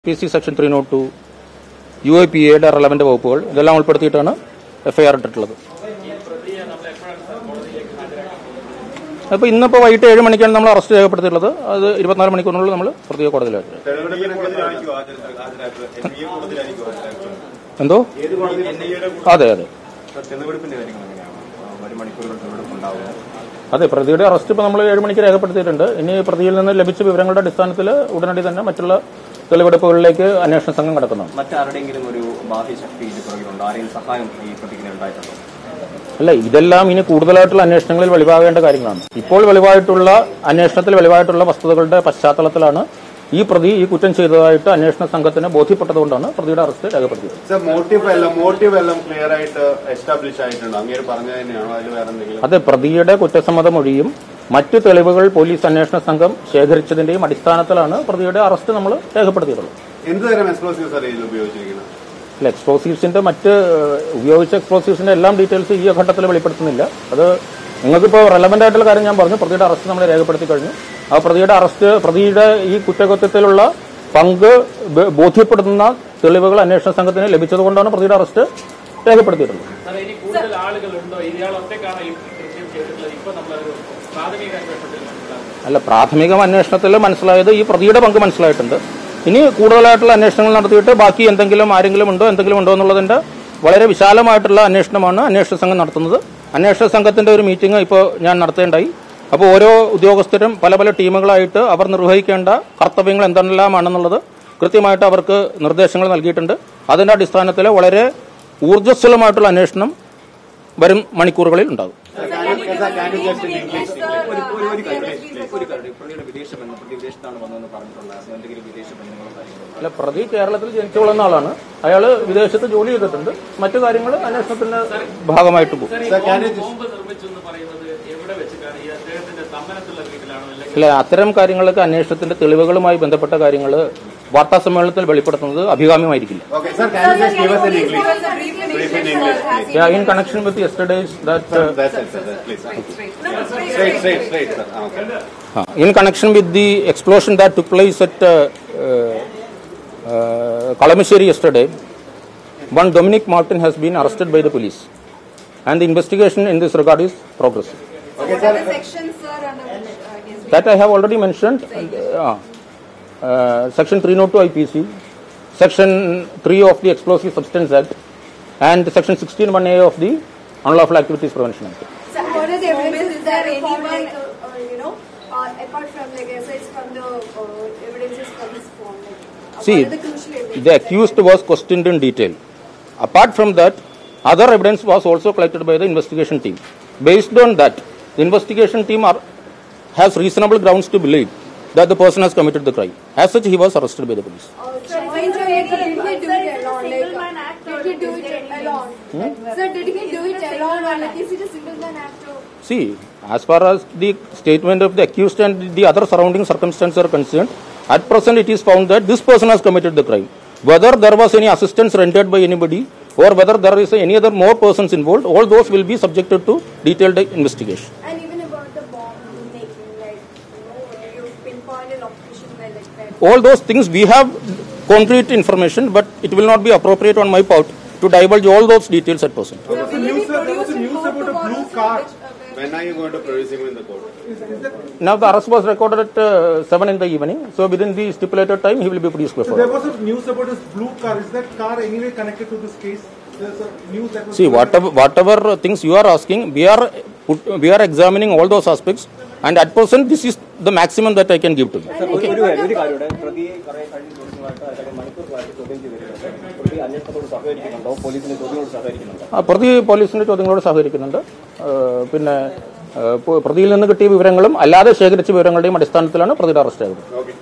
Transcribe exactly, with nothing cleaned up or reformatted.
P C section three naught two U I P എയുടെ relevant വകുപ്പുകൾ ഇതെല്ലാം ഉൾപ്പെടുത്തിയിട്ടാണ് FIR ഇട്ടിട്ടുള്ളത്. അപ്പോൾ ഇന്നിപ്പോൾ വൈകിട്ട് ഏഴ് മണിക്കാണ് നമ്മൾ അറസ്റ്റ് രേഖപ്പെടുത്തിയിട്ടുള്ളത്. അത് ഇരുപത്തിനാല് മണിക്കൂറിനുള്ളിൽ നമ്മൾ പ്രതിയെ കോടതിയിലാക്കി. എന്തോ അതെ അതെ അതെ പ്രതിയുടെ അറസ്റ്റ് ഇപ്പോൾ നമ്മൾ ഏഴ് മണിക്ക് രേഖപ്പെടുത്തിയിട്ടുണ്ട്. ഇനി പ്രതിയിൽ നിന്ന് ലഭിച്ച വിവരങ്ങളുടെ അടിസ്ഥാനത്തിൽ ഉടനടി തന്നെ മറ്റുള്ള തെളിവെടുപ്പുകളിലേക്ക് അന്വേഷണ സംഘം കടക്കുന്നതാണ്. മറ്റാരുടെയെങ്കിലും ഒരു ബാഹ്യശക്തി ആരെയും സഹായം ഈ പ്രതിക്ക് ഉണ്ടായിട്ടുണ്ടോ? അല്ല, ഇതെല്ലാം ഇനി കൂടുതലായിട്ടുള്ള അന്വേഷണങ്ങളിൽ വെളിവാകേണ്ട കാര്യങ്ങളാണ്. ഇപ്പോൾ വെളിവായിട്ടുള്ള അന്വേഷണത്തിൽ വെളിവായിട്ടുള്ള വസ്തുതകളുടെ പശ്ചാത്തലത്തിലാണ് ഈ പ്രതി ഈ കുറ്റം ചെയ്തതായിട്ട് അന്വേഷണ സംഘത്തിന് ബോധ്യപ്പെട്ടതുകൊണ്ടാണ് പ്രതിയുടെ അറസ്റ്റ് രേഖപ്പെടുത്തിയത്. അതെ, പ്രതിയുടെ കുറ്റസമ്മത മൊഴിയും മറ്റു തെളിവുകൾ പോലീസ് അന്വേഷണ സംഘം ശേഖരിച്ചതിന്റെയും അടിസ്ഥാനത്തിലാണ് പ്രതിയുടെ അറസ്റ്റ് നമ്മൾ രേഖപ്പെടുത്തിയിട്ടുള്ളത്. അല്ല, എക്സ്പ്ലോസീവ്സിന്റെ മറ്റ് ഉപയോഗിച്ച എക്സ്പ്ലോസീവ്സിന്റെ എല്ലാം ഡീറ്റെയിൽസ് ഈ ഘട്ടത്തിൽ വെളിപ്പെടുത്തുന്നില്ല. അത് നിങ്ങൾക്കിപ്പോൾ റെലവന്റ് ആയിട്ടുള്ള കാര്യം ഞാൻ പറഞ്ഞു. പ്രതിയുടെ അറസ്റ്റ് നമ്മൾ രേഖപ്പെടുത്തി കഴിഞ്ഞു. ആ പ്രതിയുടെ അറസ്റ്റ് പ്രതിയുടെ ഈ കുറ്റകൃത്യത്തിലുള്ള പങ്ക് ബോധ്യപ്പെടുത്തുന്ന തെളിവുകൾ അന്വേഷണ സംഘത്തിന് ലഭിച്ചതുകൊണ്ടാണ് പ്രതിയുടെ അറസ്റ്റ് രേഖപ്പെടുത്തിയിട്ടുള്ളത്. അല്ല, പ്രാഥമിക അന്വേഷണത്തിൽ മനസ്സിലായത് ഈ പ്രതിയുടെ പങ്ക് മനസ്സിലായിട്ടുണ്ട്. ഇനി കൂടുതലായിട്ടുള്ള അന്വേഷണങ്ങൾ നടത്തിയിട്ട് ബാക്കി എന്തെങ്കിലും ആരെങ്കിലും ഉണ്ടോ എന്തെങ്കിലും ഉണ്ടോ എന്നുള്ളതിന്റെ വളരെ വിശാലമായിട്ടുള്ള അന്വേഷണമാണ് അന്വേഷണ സംഘം നടത്തുന്നത്. അന്വേഷണ സംഘത്തിന്റെ ഒരു മീറ്റിംഗ് ഇപ്പോൾ ഞാൻ നടത്തേണ്ടായി. അപ്പോൾ ഓരോ ഉദ്യോഗസ്ഥരും പല പല ടീമുകളായിട്ട് അവർ നിർവഹിക്കേണ്ട കർത്തവ്യങ്ങൾ എന്തെല്ലാമാണെന്നുള്ളത് കൃത്യമായിട്ട് അവർക്ക് നിർദ്ദേശങ്ങൾ നൽകിയിട്ടുണ്ട്. അതിന്റെ അടിസ്ഥാനത്തിൽ വളരെ ഊർജ്ജസ്വലമായിട്ടുള്ള അന്വേഷണം വരും മണിക്കൂറുകളിൽ ഉണ്ടാകും. അല്ല, പ്രതി കേരളത്തിൽ ജനിച്ചു വളർന്ന ആളാണ്. അയാൾ വിദേശത്ത് ജോലി ചെയ്തിട്ടുണ്ട്. മറ്റു കാര്യങ്ങൾ അന്വേഷണത്തിന്റെ ഭാഗമായിട്ട് പോകും. അല്ല, അത്തരം കാര്യങ്ങളൊക്കെ അന്വേഷണത്തിന്റെ തെളിവുകളുമായി ബന്ധപ്പെട്ട കാര്യങ്ങൾ വാർത്താ സമ്മേളനത്തിൽ വെളിപ്പെടുത്തുന്നത് അഭികാമ്യമായിരിക്കില്ല. Yeah, in connection with yesterday's that uh, in connection with the explosion that took place at uh, uh, Kalamasheri yesterday, one Dominic Martin has been arrested by the police, and the investigation in this regard is progressive. Okay, what are the sections, sir, under which uh, that I have already mentioned. Uh, uh, section three oh two I P C, section three of the Explosive Substance Act, and section sixteen one A of the Unlawful Activities Prevention Act. So what are the evidences? Is there anyone, like, uh, uh, you know, uh, apart from, like, aside from the uh, evidences from this form? Like, uh, See, what are the crucial evidences? the accused was questioned in detail. Apart from that, other evidence was also collected by the investigation team. Based on that, the investigation team are, has reasonable grounds to believe that the person has committed the crime. As such, he was arrested by the police. Uh, so, why did he do it alone? Like, did he do it alone? Hmm? Sir, did he do it alone, or like, is it a single man actor? See, as far as the statement of the accused and the other surrounding circumstances are concerned, at present it is found that this person has committed the crime. Whether there was any assistance rendered by anybody or whether there is any other more persons involved, all those will be subjected to detailed investigation. And even about the bomb making, like, you know, you pinpointed location where, like, that. All those things we have concrete information, but it will not be appropriate on my part to divulge all those details at present. There was a news, there was a news about a blue car. When are you going to produce him in the court? Now the arrest was recorded at uh, seven in the evening, so within the stipulated time he will be produced before. So there was a news about this blue car. Is that car anyway connected to this case? There's a news that was... See, whatever, whatever things you are asking, we are put, we are examining all those aspects, and at present this is the maximum that I can give to you. Okay. പ്രതി പോലീസിന്റെ ചോദ്യങ്ങളോട് സഹകരിക്കുന്നുണ്ട്. പിന്നെ പ്രതിയിൽ നിന്ന് കിട്ടിയ വിവരങ്ങളും അല്ലാതെ ശേഖരിച്ച വിവരങ്ങളുടെയും അടിസ്ഥാനത്തിലാണ് പ്രതിയുടെ അറസ്റ്റ് ആയത്.